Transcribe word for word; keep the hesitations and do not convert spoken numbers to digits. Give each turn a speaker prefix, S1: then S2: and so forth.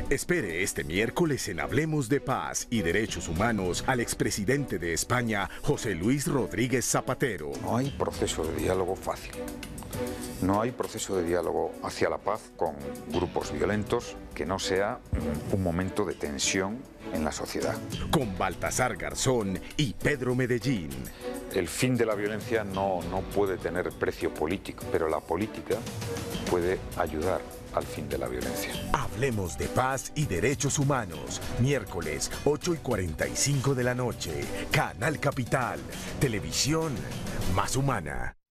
S1: Espere este miércoles en Hablemos de Paz y Derechos Humanos al expresidente de España, José Luis Rodríguez Zapatero.
S2: No hay proceso de diálogo fácil. No hay proceso de diálogo hacia la paz con grupos violentos que no sea un momento de tensión en la sociedad.
S1: Con Baltasar Garzón y Pedro Medellín.
S2: El fin de la violencia no, no puede tener precio político, pero la política puede ayudar al fin de la violencia.
S1: Hablemos de Paz y Derechos Humanos. Miércoles, ocho y cuarenta y cinco de la noche. Canal Capital. Televisión más humana.